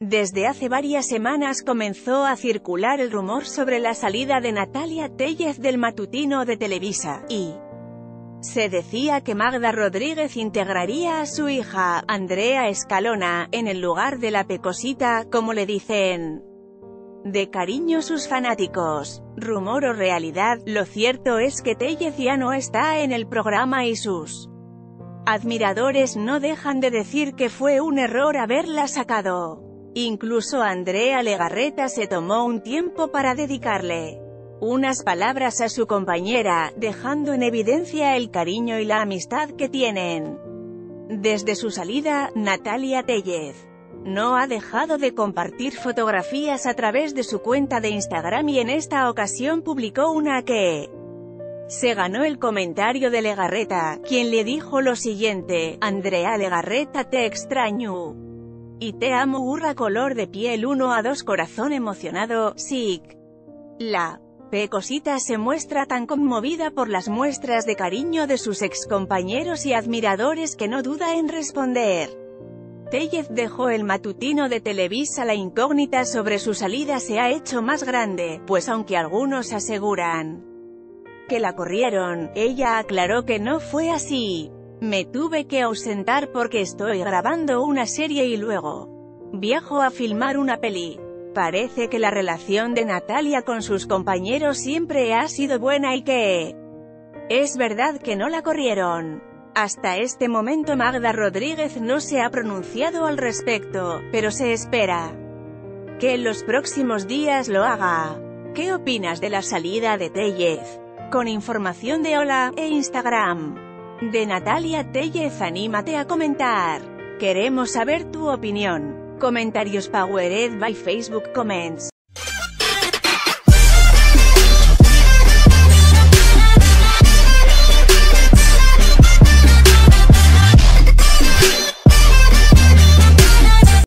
Desde hace varias semanas comenzó a circular el rumor sobre la salida de Natalia Tellez del matutino de Televisa, y se decía que Magda Rodríguez integraría a su hija, Andrea Escalona, en el lugar de la Pecosita, como le dicen de cariño sus fanáticos. Rumor o realidad, lo cierto es que Tellez ya no está en el programa y sus admiradores no dejan de decir que fue un error haberla sacado. Incluso Andrea Legarreta se tomó un tiempo para dedicarle unas palabras a su compañera, dejando en evidencia el cariño y la amistad que tienen. Desde su salida, Natalia Tellez no ha dejado de compartir fotografías a través de su cuenta de Instagram y en esta ocasión publicó una que se ganó el comentario de Legarreta, quien le dijo lo siguiente: Andrea Legarreta, te extraño y te amo. Urra color de piel 1 a 2 corazón emocionado, sic. La Pecosita se muestra tan conmovida por las muestras de cariño de sus excompañeros y admiradores que no duda en responder. Tellez dejó el matutino de Televisa. La incógnita sobre su salida se ha hecho más grande, pues aunque algunos aseguran que la corrieron, ella aclaró que no fue así. Me tuve que ausentar porque estoy grabando una serie y luego viajo a filmar una peli. Parece que la relación de Natalia con sus compañeros siempre ha sido buena y que es verdad que no la corrieron. Hasta este momento Magda Rodríguez no se ha pronunciado al respecto, pero se espera que en los próximos días lo haga. ¿Qué opinas de la salida de Tellez? Con información de Hola e Instagram de Natalia Tellez, anímate a comentar. Queremos saber tu opinión. Comentarios powered by Facebook Comments.